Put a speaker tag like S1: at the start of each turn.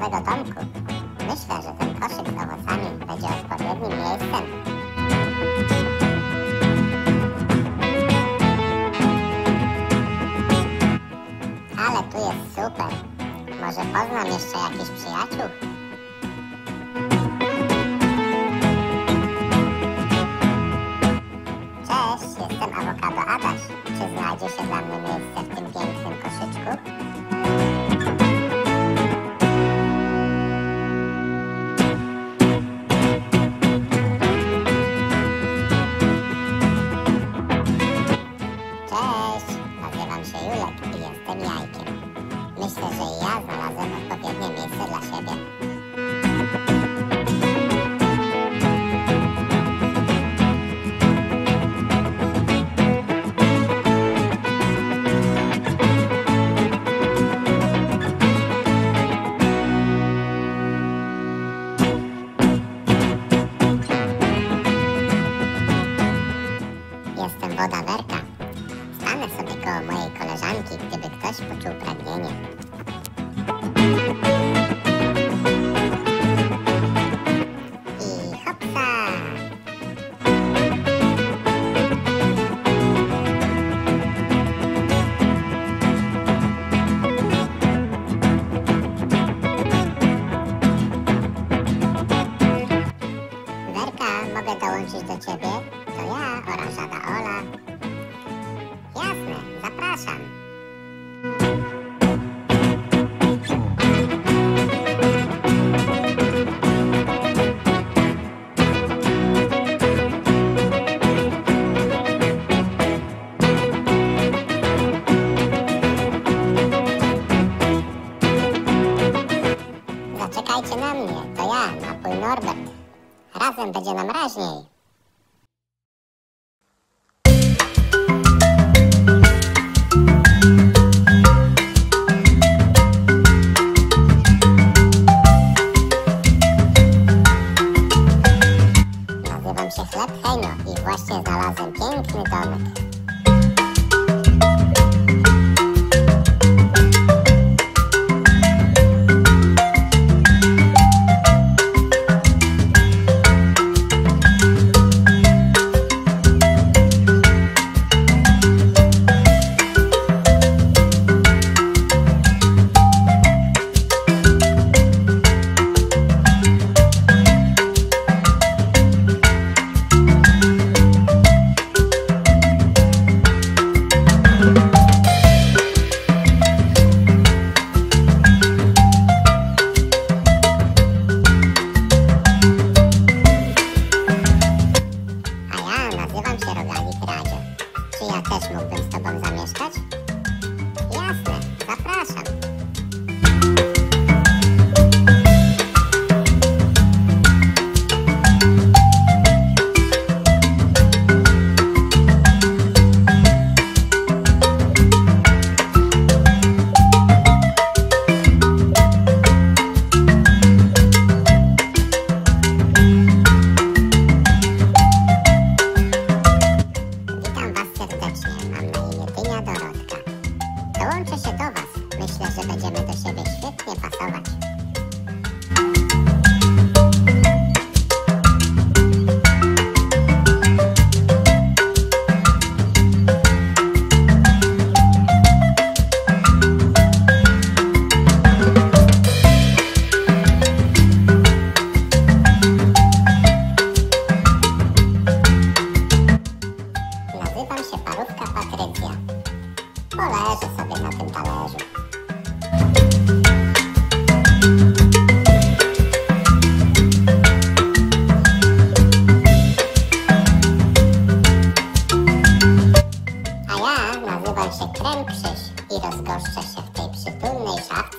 S1: nowego domku. Myślę, że ten koszyk z owocami będzie odpowiednim miejscem. Ale tu jest super. Może poznam jeszcze jakichś przyjaciół? Cześć, jestem awokado Adaś. Czy znajdzie się dla mnie miejsce w tym pięknym koszyczku? Cześć, nazywam się Julek i jestem jajkiem. Myślę, że i ja znalazłem odpowiednie miejsce dla siebie. Jestem woda Werka. Stanę sobie koło mojej koleżanki, gdyby ktoś poczuł pragnienie. I hopsa! Werka, mogę dołączyć do ciebie? To ja, oranżada Ola. Jasne, zapraszam. Zaczekajcie na mnie, to ja, napój Norbert. Razem będzie nam raźniej. Nazywam się Chleb Hejno i właśnie znalazłem piękny domek. Czy ja też mógłbym z tobą zamieszkać? Jasne, zapraszam. Dołączę się do was. Myślę, że będziemy do siebie świetnie pasować. Nazywam się Parówka Patrycja. Poleżę sobie na tym talerzu. A ja nazywam się Krem Krzyś i rozgoszczę się w tej przytulnej szafce.